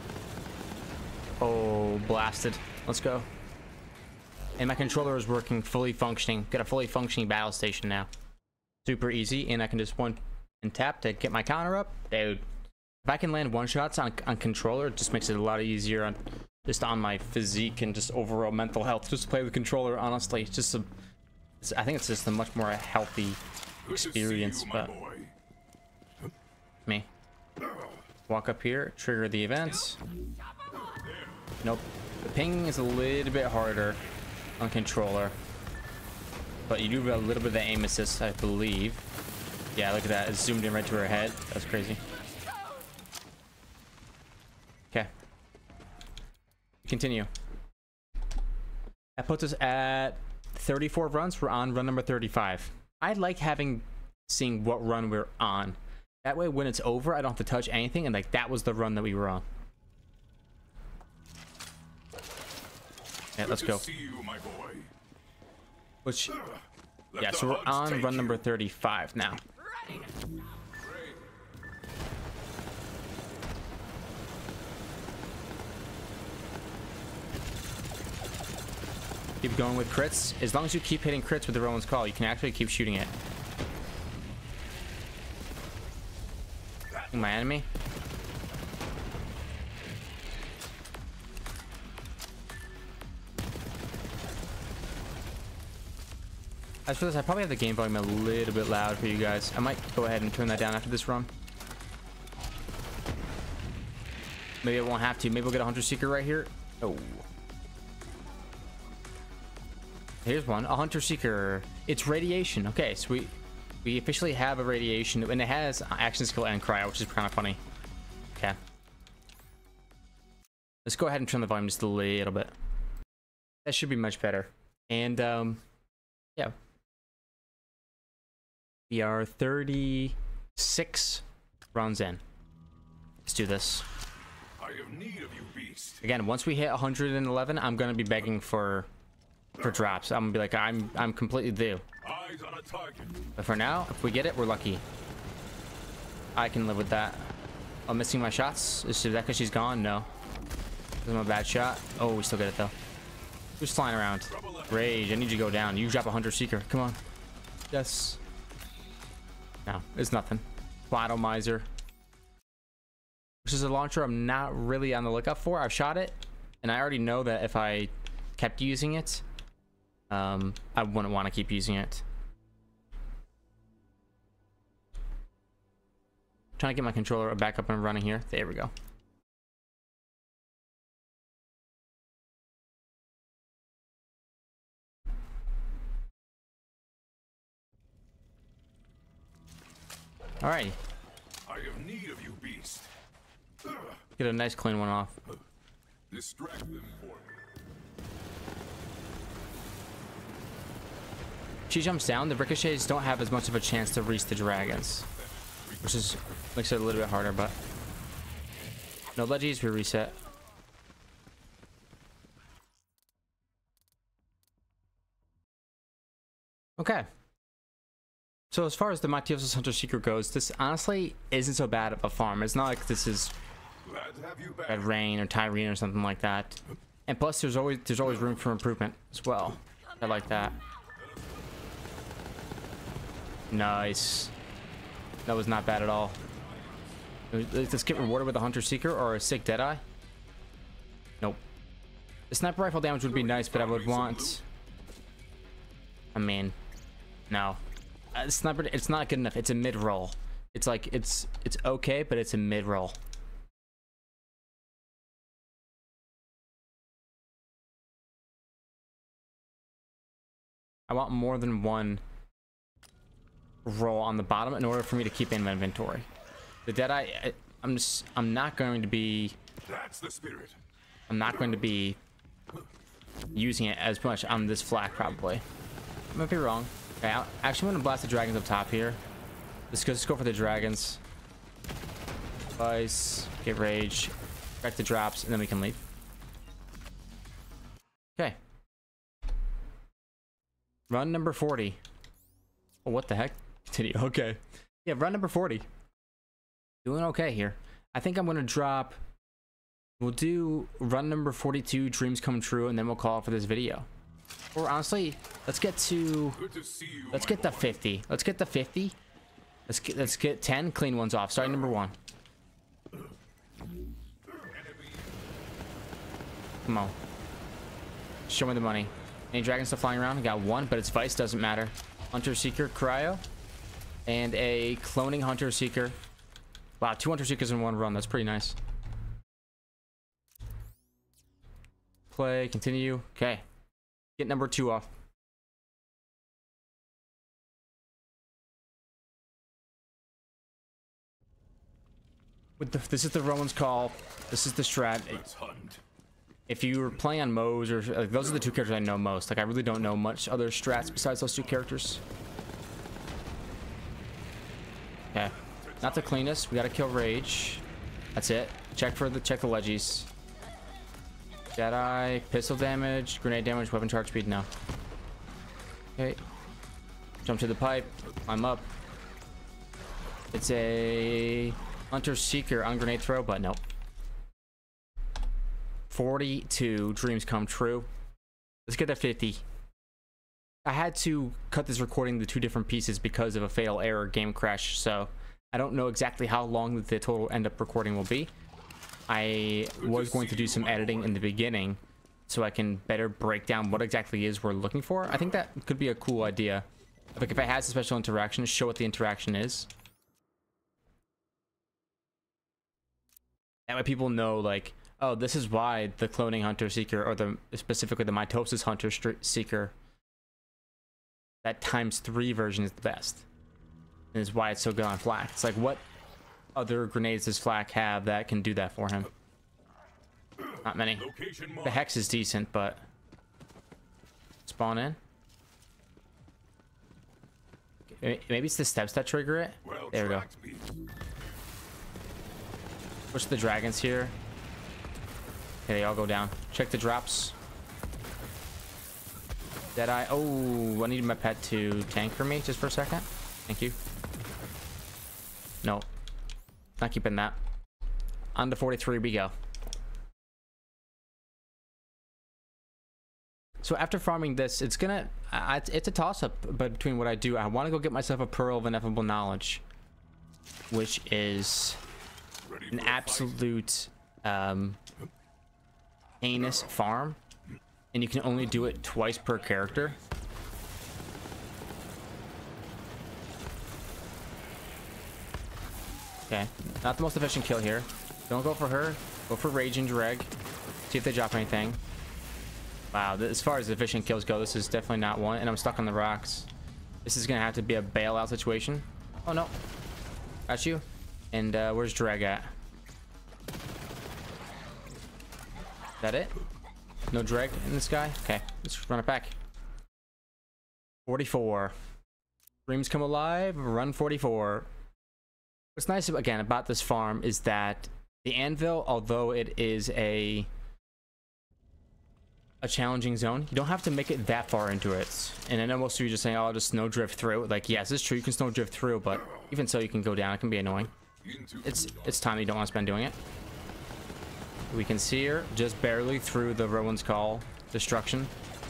Oh, blasted. Let's go. And my controller is working, fully functioning. Got a fully functioning battle station now. Super easy, and I can just one and tap to get my counter up. Dude, if I can land one shots on controller, it just makes it a lot easier on just on my physique and just overall mental health. Just to play with the controller, honestly, it's just I think it's just a much more healthy experience. But me walk up here, trigger the events. Nope, the ping is a little bit harder on controller, but you do have a little bit of the aim assist, I believe. Yeah, look at that, it zoomed in right to her head. That's crazy. Okay, continue. That puts us at 34 runs. We're on run number 35. I like seeing what run we're on. That way when it's over, I don't have to touch anything, and like that was the run that we were on. Yeah, let's go. Which, yeah, so we're on run number 35 now. Keep going with crits. As long as you keep hitting crits with the Roland's Call, you can actually keep shooting it. My enemy. As for this, I probably have the game volume a little bit loud for you guys. I might go ahead and turn that down after this run. Maybe I won't have to. Maybe we'll get a Hunter Seeker right here. Oh. Here's one, a Hunter Seeker. It's radiation. Okay, so we officially have a radiation, and it has action skill and cryo, which is kind of funny. Okay. Let's go ahead and turn the volume just a little bit. That should be much better. And yeah. We are 36 rounds in. Let's do this. I have need of you, beast. Again, once we hit 111, I'm gonna be begging for drops. I'm gonna be like, I'm completely due. Eyes on a target. But for now, if we get it, we're lucky. I can live with that. I'm missing my shots. Is that because she's gone? No. This is my bad shot. Oh, we still get it though. Who's flying around? Rage, I need you to go down. You drop a Hunter Seeker. Come on. Yes. No, it's nothing. Platomizer. Which is a launcher I'm not really on the lookout for. I've shot it. And I already know that if I kept using it, I wouldn't want to keep using it. Trying to get my controller back up and running here. There we go. Alrighty. I have need of you, beast. Get a nice clean one off. Distract them for me. She jumps down, the ricochets don't have as much of a chance to reach the dragons, which is makes it a little bit harder, but no leggies, we reset. Okay. So as far as the Mitosis Hunter Seeker goes, this honestly isn't so bad of a farm. It's not like this is Glad to have you back. Red Rain or Tyrene or something like that. And plus there's always room for improvement as well. I like that. Nice. That was not bad at all. Let's get rewarded with a Hunter Seeker or a sick Deadeye. Nope. The sniper rifle damage would be nice, but I would want... I mean, no. Sniper, it's not good enough. It's a mid-roll. It's like, it's okay, but it's a mid-roll. I want more than one roll on the bottom in order for me to keep in my inventory. The Deadeye, I'm not going to be... That's the spirit. I'm not going to be using it as much on this flak, probably. I might be wrong. Okay, actually, I'm going to blast the dragons up top here. Let's go for the dragons. Vice, get rage, back the drops, and then we can leave. Okay. Run number 40. Oh, what the heck? Continue. Okay. Yeah, run number 40. Doing okay here. I think I'm going to drop... We'll do run number 42, Dreams Come True, and then we'll call it for this video. Or honestly, let's get to... Let's get the 50. Let's get the 50. Let's get 10 clean ones off. Starting number 1. Come on. Show me the money. Any dragons still flying around? I got one, but it's Vice, doesn't matter. Hunter Seeker, Cryo, and a cloning Hunter Seeker. Wow, 2 Hunter Seekers in one run. That's pretty nice. Play, continue. Okay. Get number 2 off. This is the Roman's Call. This is the strat. If you were playing on Moe's or like, those are the 2 characters I know most. Like I really don't know much other strats besides those 2 characters. Okay, not the cleanest. We gotta kill Rage. That's it. Check the leggies. Jedi, pistol damage, grenade damage, weapon charge speed. No. Okay. Jump to the pipe. Climb up. It's a Hunter Seeker on grenade throw, but nope. 42 Dreams Come True. Let's get to 50. I had to cut this recording to 2 different pieces because of a fatal error game crash, so I don't know exactly how long the total end up recording will be. I was going to do some editing in the beginning so I can better break down what exactly is we're looking for. I think that could be a cool idea. Like if it has a special interaction, show what the interaction is. That way people know like, oh, this is why the cloning Hunter Seeker, or specifically the Mitosis Hunter Seeker, that ×3 version is the best. And is why it's so good on flak. It's like, what other grenades does flak have that can do that for him? Not many. The Hex is decent, but... Spawn in. Maybe it's the steps that trigger it. There we go. Push the dragons here. Okay, they all go down. Check the drops. Deadeye. Oh, I need my pet to tank for me just for a second. Thank you. No. Not keeping that. On to 43 we go. So after farming this, it's gonna... it's a toss-up between what I do. I want to go get myself a Pearl of Ineffable Knowledge, which is an absolute... heinous farm, and you can only do it twice per character. Okay, not the most efficient kill here. Don't go for her. Go for Rage and Dreg. See if they drop anything. Wow, as far as efficient kills go, this is definitely not one. And I'm stuck on the rocks. This is gonna have to be a bailout situation. Oh no, got you. And where's Dreg at? Is that it? No Dreg in this guy? Okay, let's run it back. 44. Dreams come alive. Run 44. What's nice again about this farm is that the anvil, although it is a challenging zone, you don't have to make it that far into it. And I know most of you are just saying, oh, I'll just snowdrift through. Like, yes, it's true, you can snowdrift through, but even so, you can go down. It can be annoying. It's time you don't want to spend doing it. We can see her just barely through the Rowan's Call destruction.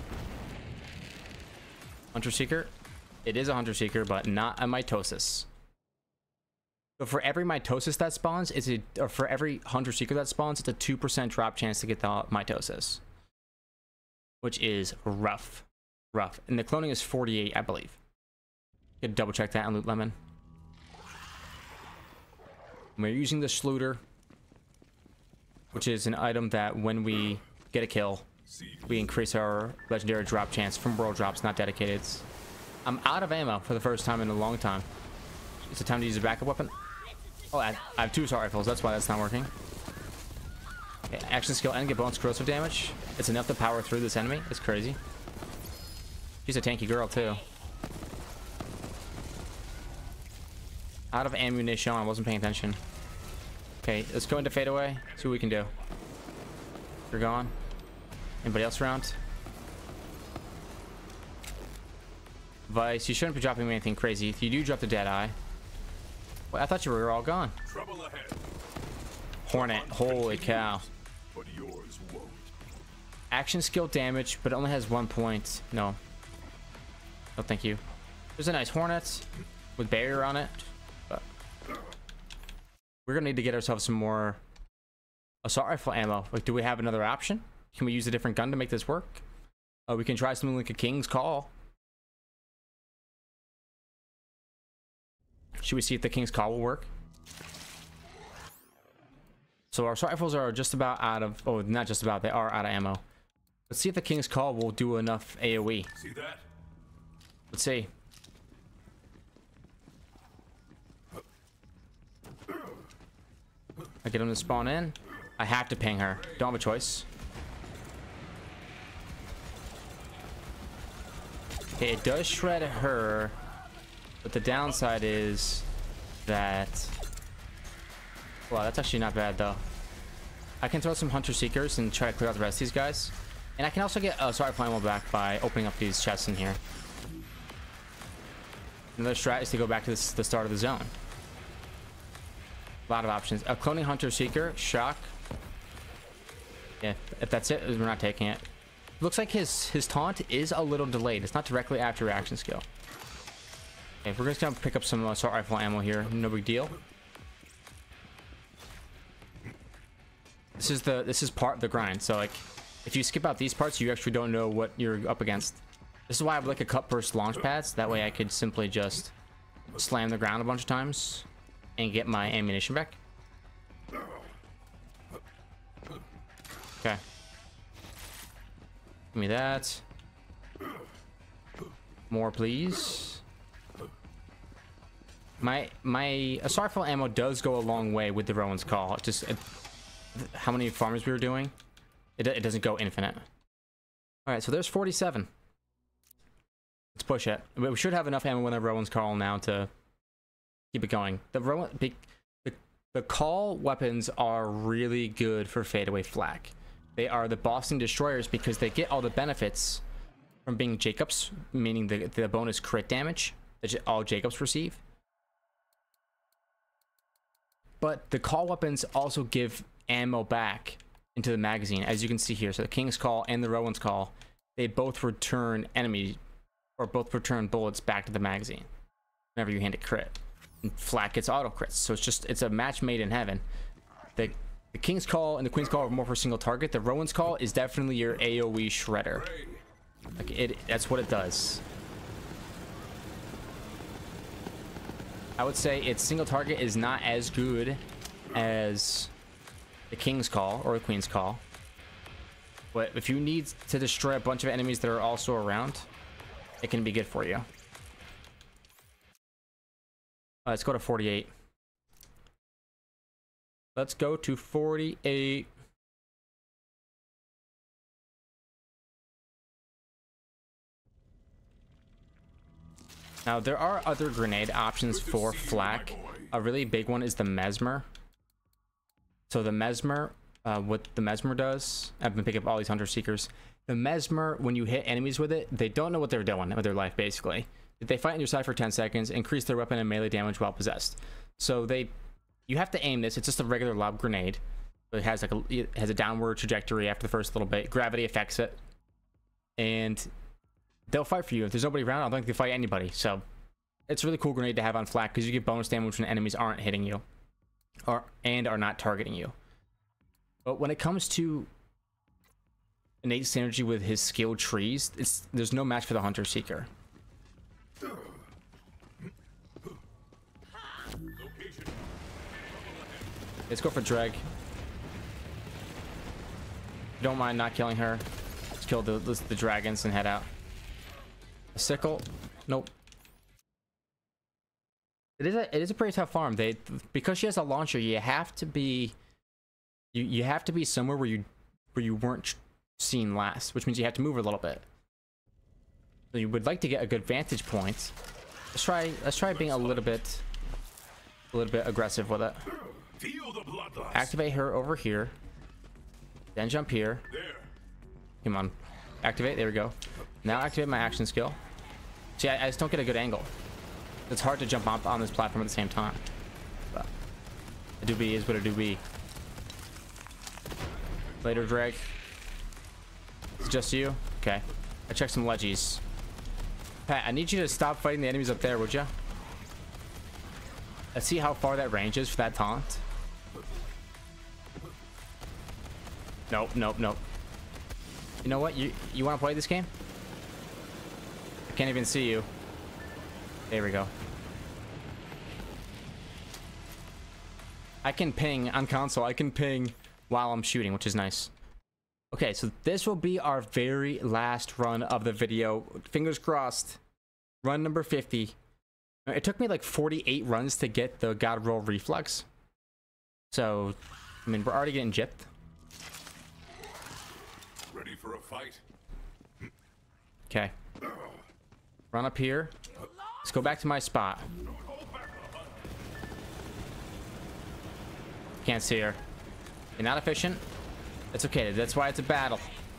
Hunter Seeker. It is a Hunter Seeker, but not a Mitosis. So for every Mitosis that spawns, or for every Hunter Seeker that spawns, it's a 2% drop chance to get the Mitosis, which is rough. And the cloning is 48, I believe. You can double check that on Loot Lemon. We're using the Schluter, which is an item that when we get a kill, we increase our legendary drop chance from world drops, not dedicated. I'm out of ammo for the first time in a long time. Is it time to use a backup weapon? Oh, I have 2 assault rifles. That's why that's not working. Okay, action skill and get bonus corrosive damage. It's enough to power through this enemy. It's crazy. She's a tanky girl too. Out of ammunition. I wasn't paying attention. Okay, let's go into fadeaway. See what we can do. You're gone. Anybody else around? Vice, you shouldn't be dropping me anything crazy. If you do drop the Deadeye. Well, I thought you were all gone. Trouble ahead. Hornet, holy cow. But yours won't. Action skill damage, but it only has 1 point. No. No, thank you. There's a nice Hornet with barrier on it. But we're gonna need to get ourselves some more assault rifle ammo. Like, do we have another option? Can we use a different gun to make this work? We can try something like a King's Call. Should we see if the King's Call will work? So our assault rifles are just about out of... Oh, not just about. They are out of ammo. Let's see if the King's Call will do enough AoE. See that? Let's see. I get him to spawn in. I have to ping her. Don't have a choice. Okay, it does shred her. But the downside is that... Wow, that's actually not bad, though. I can throw some Hunter Seekers and try to clear out the rest of these guys. And I can also get assault rifle ammo back by opening up these chests in here. Another strat is to go back to the start of the zone. A lot of options. A cloning Hunter Seeker. Shock. Yeah, if that's it, we're not taking it. Looks like his taunt is a little delayed. It's not directly after reaction skill. Okay, we're just gonna pick up some assault rifle ammo here. No big deal. This is part of the grind. So like, if you skip out these parts, you actually don't know what you're up against. This is why I have like a cut burst launch pads. That way I could simply just slam the ground a bunch of times and get my ammunition back. Okay. Give me that. More, please. My assault rifle ammo does go a long way with the Rowan's Call. Just how many farmers we were doing, it doesn't go infinite. All right, so there's 47. Let's push it. We should have enough ammo with the Rowan's Call now to keep it going. The call weapons are really good for fadeaway flak. They are the Boston Destroyers because they get all the benefits from being Jacobs, meaning the bonus crit damage that all Jacobs receive. But the call weapons also give ammo back into the magazine, as you can see here. So the King's Call and the Rowan's Call, they both return both return bullets back to the magazine whenever you hand it crit. And flak gets auto crits, so it's a match made in heaven. The The King's Call and the Queen's Call are more for single target. The Rowan's Call is definitely your AoE shredder. Like that's what it does. I would say its single target is not as good as the King's Call or the Queen's Call. But if you need to destroy a bunch of enemies that are also around, it can be good for you. Let's go to 48. Let's go to 48. Now, there are other grenade options for flak. A really big one is the Mesmer. So the Mesmer, what the Mesmer does, I've been picking up all these Hunter Seekers. The Mesmer, when you hit enemies with it, they don't know what they're doing with their life, basically. If they fight on your side for 10 seconds, increase their weapon and melee damage while possessed. So you have to aim this. It's just a regular lob grenade. But it has it has a downward trajectory after the first little bit. Gravity affects it. And they'll fight for you. If there's nobody around, I don't think they fight anybody. So it's a really cool grenade to have on flak because you get bonus damage when enemies aren't hitting you and are not targeting you. But when it comes to innate synergy with his skill trees, there's no match for the Hunter Seeker. Let's go for Dreg. Don't mind not killing her. Let's kill the dragons and head out. A sickle. Nope. It is a pretty tough farm. Because she has a launcher, you have to be you have to be somewhere where you weren't seen last, which means you have to move a little bit. So you would like to get a good vantage point. Let's try being a little bit aggressive with it. Activate her over here. Then jump here. Come on. Activate. There we go. Now activate my action skill. See, I just don't get a good angle. It's hard to jump on this platform at the same time. But a doobie is what a doobie. Later, Dreg. It's just you? Okay. I checked some ledgies. Pat, I need you to stop fighting the enemies up there, would you? Let's see how far that range is for that taunt. Nope, nope, nope. You know what? You want to play this game? I can't even see you. There we go. I can ping on console. I can ping while I'm shooting, which is nice. Okay, so this will be our very last run of the video. Fingers crossed. Run number 50. It took me like 48 runs to get the God Roll Reflex. So, I mean, we're already getting gypped. Ready for a fight? Okay. Run up here. Let's go back to my spot. Can't see her. You're not efficient. It's okay. That's why it's a battle.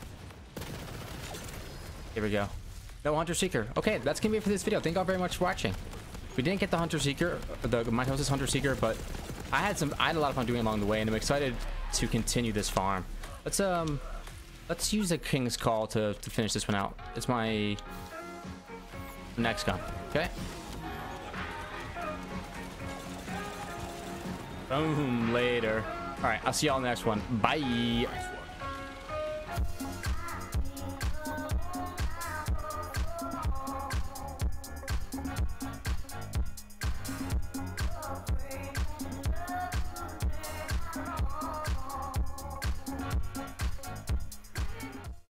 Here we go. No Hunter Seeker. Okay, that's gonna be it for this video. Thank you all very much for watching. We didn't get the Hunter Seeker, the Mitosis Hunter Seeker, but I had a lot of fun doing it along the way, and I'm excited to continue this farm. Let's use a King's Call to finish this one out. It's my next gun. Okay. Boom. Later. All right. I'll see y'all in the next one. Bye.